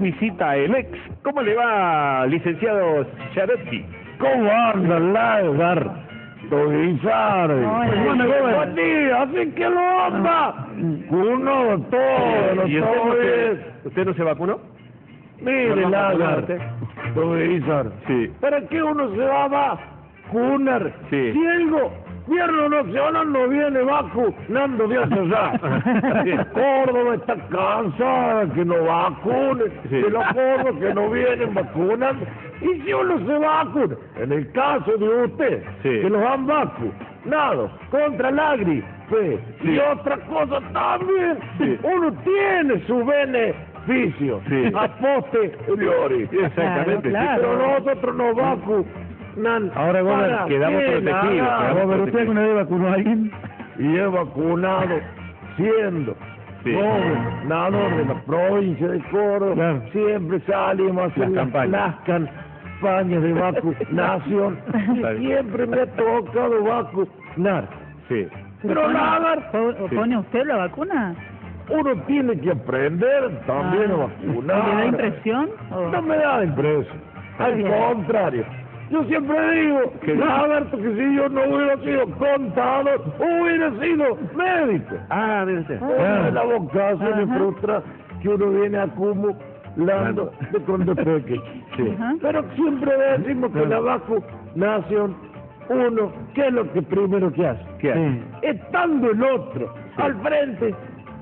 Visita el ex. ¿Cómo le va, licenciado Charotti? ¿Cómo anda Lagar? Toguizar. Buen día, así que lo anda. Uno, todo, ¿Y usted no se vacunó? Mire, Lagar. Toguizar. Sí. ¿Para qué uno se va a vacunar? Sí. Si el gobierno nacional no viene vacunando de hace allá. Córdoba está cansada que no vacune, Sí. de los gordos que no vienen vacunando. Y si uno se vacuna, en el caso de usted, Sí. que los han vacunado contra la gripe Sí. y otra cosa también, Sí. uno tiene su beneficio Sí. a posteriori. Exactamente. Claro. Pero nosotros nos vacunan. Ahora, Gómez, ¿para quedamos qué, protegidos, Lagar? quedamos ¿Pero usted alguna vez vacunó a alguien? Y he vacunado siendo Sí. gobernador de la provincia de Córdoba. Claro. Siempre salimos a hacer Las campañas. las campañas de vacunación Está y bien. siempre me ha tocado vacunar. Sí. Pero Lagar, ¿Pone usted la vacuna? uno tiene que aprender también a vacunar. ¿Le da impresión? No me da impresión. Al bien. contrario. Yo siempre digo, Lagarto, que si yo no hubiera sido contador, hubiera sido médico. Ah, mire usted. Una de las vocaciones Ajá. frustras que uno viene acumulando de cuando pequeño. Sí. Ajá. Pero siempre decimos que la vacunación, uno, ¿qué es lo que primero que hace? ¿Qué hace? Estando el otro al frente,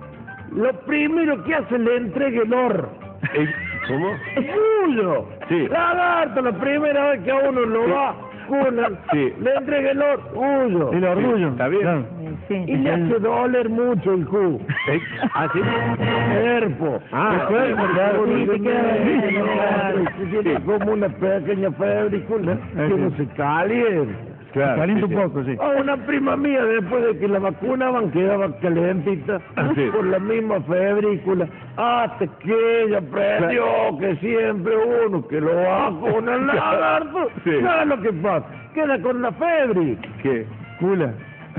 lo primero que hace le entrega el oro. ¿Cómo? ¡Suyo! Sí. Lagarto, la primera vez que a uno lo vacunan, Sí. le entrega el orgullo. El orgullo. Está bien. Claro. Y le hace doler mucho el jugo. Ah, sí. Cuerpo. Ah, el cuerpo, claro. uno Sí, se te queda queda bien, bien, claro. tiene como una pequeña febrícula que uno se calienta. Claro. Calienta sí, un sí. poco, sí. A una prima mía, después de que la vacunaban, quedaba calentita Sí. por la misma febrícula, hasta que ella aprendió que siempre uno que lo vacuna el lagarto, Sí. ¿sabes lo que pasa? Queda con la febre. ¿Qué? Cula.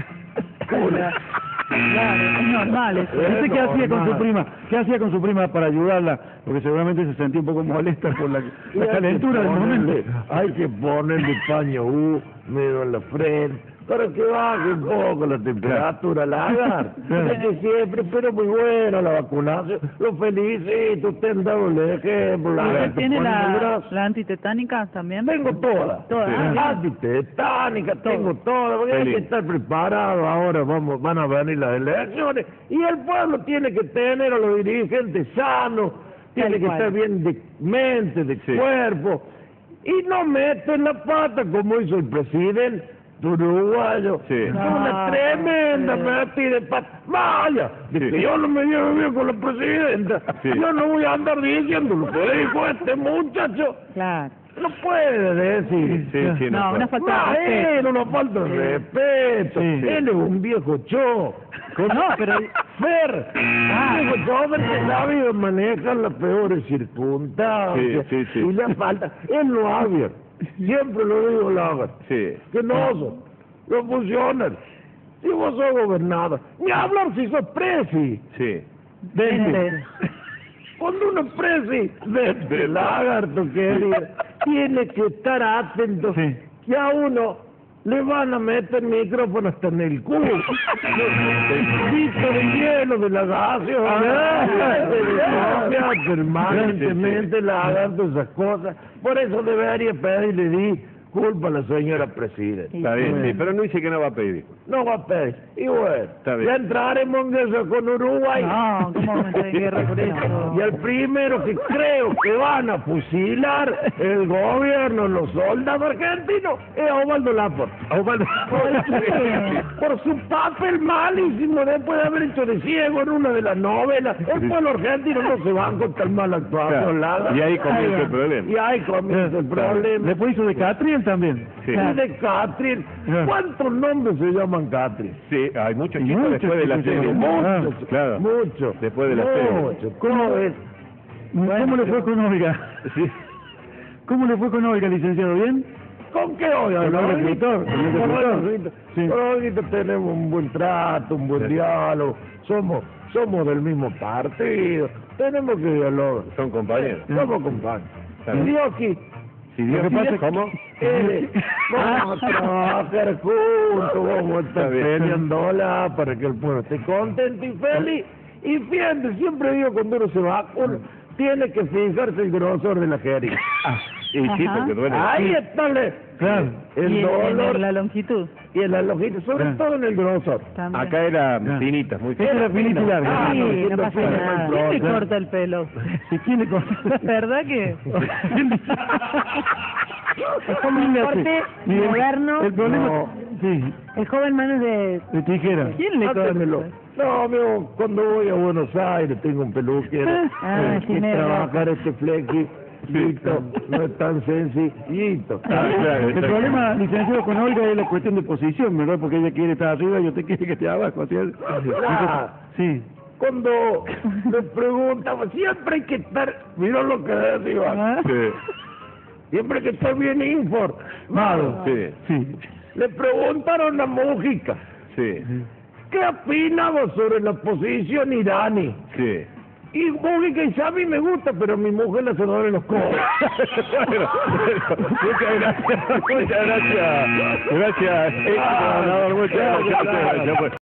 Cula. Claro, es normal eso. Es ¿Usted qué hacía con su normal. prima? ¿Qué hacía con su prima para ayudarla? Porque seguramente se sentía un poco molesta por la calentura del momento. Hay que ponerle paño húmedo en la frente para que baje un poco la temperatura, lagarto. Claro. Es que siempre, pero muy buena la vacunación. Lo felicito, usted ha dado el ejemplo, ¿Usted lagarto. tiene Poneme el brazo. la antitetánica también? Tengo todas. Todas. Sí. Ah, bien. Antitetánica, tengo todas, porque hay Feliz. que estar preparado. Ahora van a venir las elecciones y el pueblo tiene que tener a los dirigentes sanos, tiene Tal que cual. estar bien de mente, de Sí. cuerpo, y no meten la pata como hizo el presidente uruguayo. Sí. Una No, tremenda sí. metida de pata. Vaya, de Sí. que yo no me llevo bien con la presidenta. Sí. Yo no voy a andar diciendo lo que dijo este muchacho. Claro. No puede decir. Sí, sí, No, una falta de respeto. Era una falta de respeto. Sí. Él es un viejo cho. No, pero... Fer, un viejo chofer que sabe manejar las peores circunstancias. Sí, sí, sí. Y le falta. Él lo habla. Siempre lo digo, Lagar. Sí. Que no son los funcionarios. Si vos sos gobernador, ni hablar si sos presi. Sí. Vente. Cuando uno es presidente, lagarto querido, tiene que estar atento Sí. que a uno le van a meter micrófono hasta en el culo. El piso de hielo de la gaseosa, permanentemente lagarto esas cosas. Por eso debería pedirle disculpas a la señora presidenta. Está bien, sí. Pero no dice que no va a pedir. No va a pedir. Y bueno, Está bien. ya entraremos en guerra con Uruguay. No, ¿cómo vamos a entrar en guerra por eso? Y el primero que creo que van a fusilar el gobierno, los soldados argentinos, es Osvaldo Laporte. Osvaldo. Por su papel malísimo después de haber hecho de ciego en una de las novelas. El pueblo argentino no se va con tan mala actuación, Laga. Y ahí comienza el problema. Y ahí comienza el problema. Después hizo de Catriel también. Sí. Y de Catherine. ¿Cuántos nombres se llaman Catherine? Sí, hay muchos chicos Muchos después de la chicos serie. llaman. Muchos, claro. muchos. Después de la serie. Muchos. ¿Cómo es? ¿Cómo le fue con Olga? Sí. ¿Cómo le fue con Olga, licenciado? ¿Bien? ¿Con qué hoy? Con el escritor, con el escritor. Sí. Con Olguita tenemos un buen trato, un buen Sí. diálogo. Somos del mismo partido. tenemos que dialogar. Son compañeros. Somos compañeros. Está bien. Y aquí, Si Dios pasa, ¿cómo? vamos a trabajar juntos, vamos a estar Está bien. peleándola para que el pueblo esté contento y feliz. Y fíjate, siempre digo cuando uno se va, uno tiene que fijarse el grosor de la jeringa. Y sí, porque duele. Ahí está Claro. el Y dolor en la longitud y en la longitud, sobre Claro. todo en el grosor. también. Acá era Claro. finitas, muy Esta era finita y larga. Ah, Sí, no, no siempre pasa fue nada. muy ¿Quién le claro. corta el pelo? ¿Y quién le corta? ¿La verdad que? Es como un corte moderno. El problema... No. Sí, El joven manos de... de tijera. ¿Quién le corta? Hátemelo. No, amigo, cuando voy a Buenos Aires tengo un peluquero. Ah, y tiene trabajar este flexi, listo, no es tan sencillito. claro, El problema, licenciado, con Olga es la cuestión de posición, ¿verdad? Porque ella quiere estar arriba y usted quiere que esté abajo. ¿Sí? Ah, Sí. cuando me preguntan, siempre hay que estar, mira lo que digo, ¿Ah? Sí, siempre hay que estar bien informado. sí, Sí. Le preguntaron a Mújica, sí, ¿qué opinamos sobre la posición iraní? sí. Y Mújica dice, a mí me gusta, pero a mi mujer le se duele los codos. Bueno, muchas gracias. Muchas gracias. Gracias. Muchas gracias.